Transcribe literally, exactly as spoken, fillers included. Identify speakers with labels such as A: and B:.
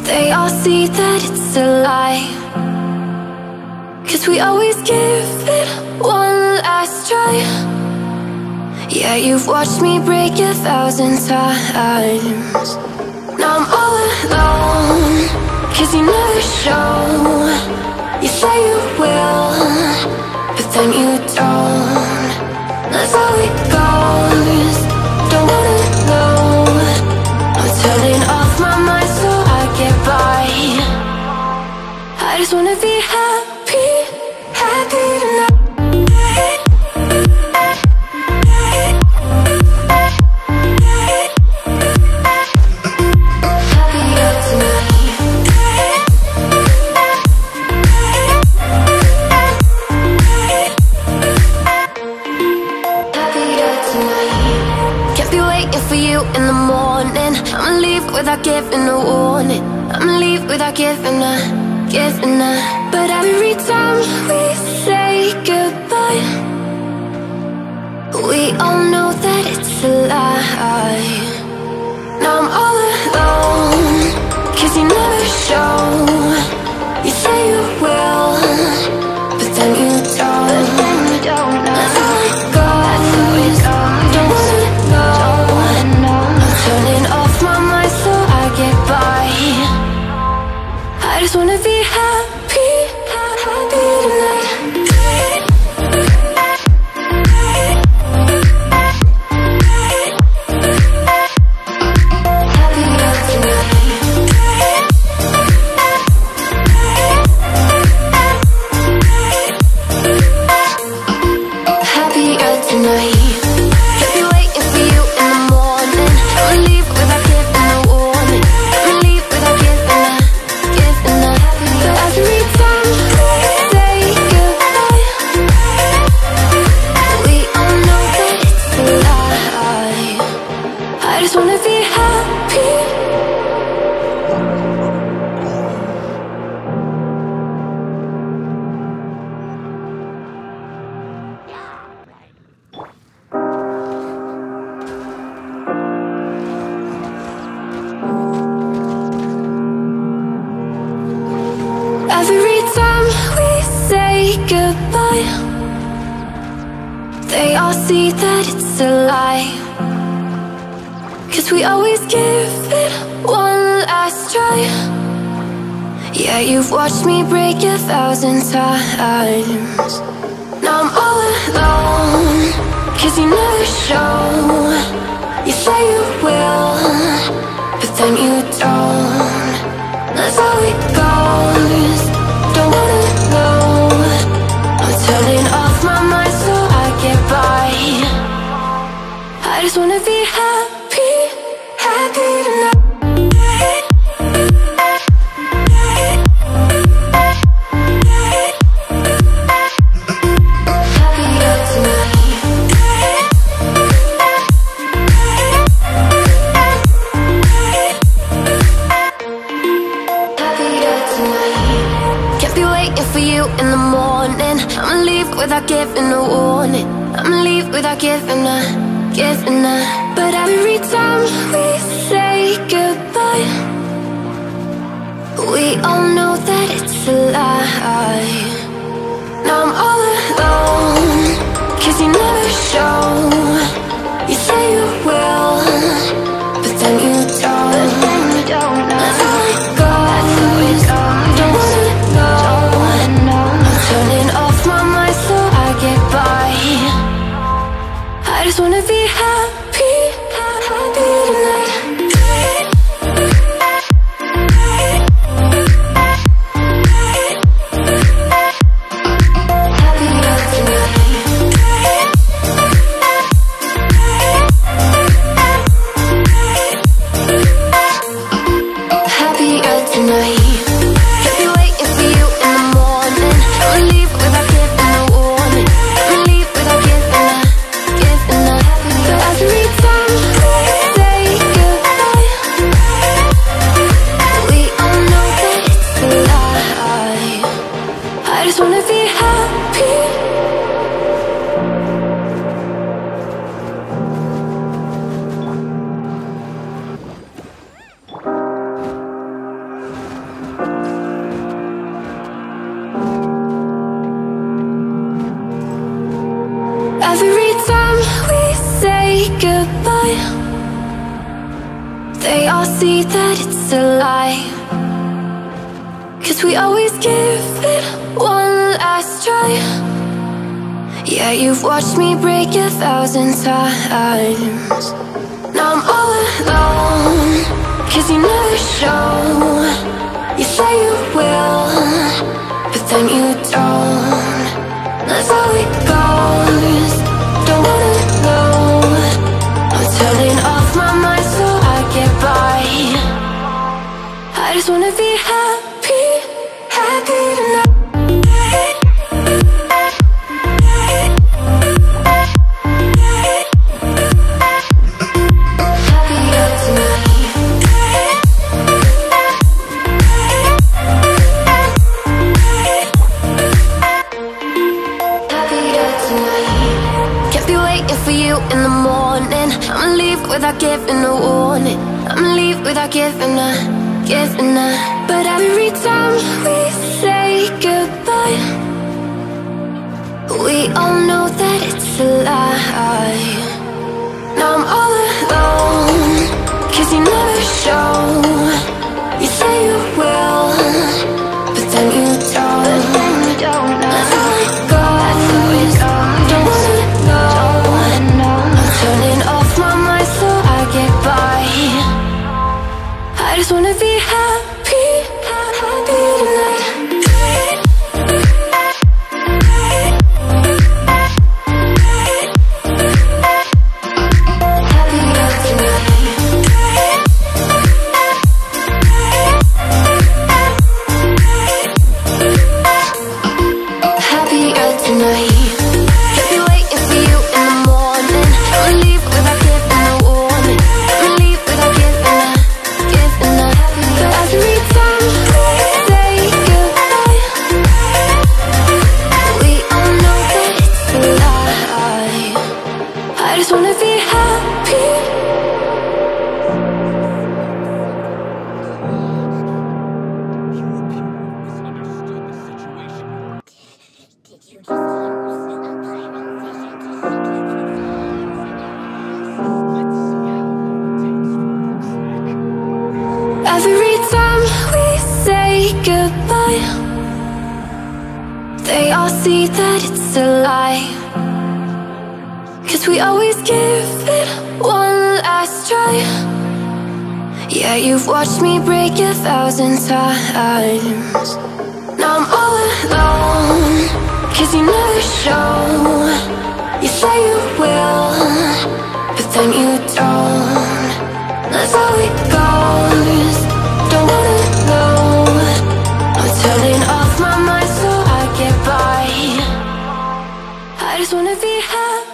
A: They all see that it's a lie, 'cause we always give it one last try. Yeah, you've watched me break a thousand times. Now I'm all alone, 'cause you never show. You say you will, but then you don't. That's how it goes. Don't wanna know. I'm turning off my mind so I get by. I just wanna be happy, happy tonight. In the morning, I'ma leave without giving a warning. I'ma leave without giving a, giving a. But every time we say goodbye, we all know that it's a lie. Now I'm all alone, 'cause you never show. You say you will, but then you don't. But then you don't know. That's how it goes. Don't wanna know. Turning off my mind so I get by. I just wanna be happy, happy tonight. Happier tonight. Happier tonight. Every time we say goodbye, they all see that it's a lie, 'cause we always give it one last try. Yeah, you've watched me break a thousand times. Now I'm all alone, 'cause you never show. You say you will, but then you don't. That's how it goes. Don't wanna know. I'm turning off my mind so I get by. I just wanna be happy, happy tonight. In the morning, I'ma leave without giving a warning. I'ma leave without giving a, giving a. But every time we say goodbye, we all know that it's a lie. Now I'm all alone, 'cause you never show. You say you will, but then you don't. But then you don't know. That's how it goes. Don't wanna know. Turning off my mind so I get by. I just wanna be happy, happy tonight. Happier tonight. all see that it's a lie, 'cause we always give it one last try. Yeah, you've watched me break a thousand times. Now I'm all alone, 'cause you never show. You say you will, but then you don't. That's how it goes. Don't wanna know. I'm turning off my mind so I get by. I just wanna be happy, happy tonight. In the morning, I'ma leave without giving a warning. I'ma leave without giving a, giving a. But every time we say goodbye, we all know that it's a lie. Now I'm all alone, 'cause you never show. You say you will, but then you don't. That's how it goes. Don't wanna know. Turning off my mind so I get by. I just wanna be happy, happy tonight. Happier tonight. Happier tonight. I just wanna be happy. Every time we say goodbye, they all see that it's a lie, 'cause we always give it one last try. Yeah, you've watched me break a thousand times. Now I'm all alone, 'cause you never show. You say you will, but then you don't. That's how it goes. Don't wanna know. I'm turning off my mind so I get by. I just wanna be happy.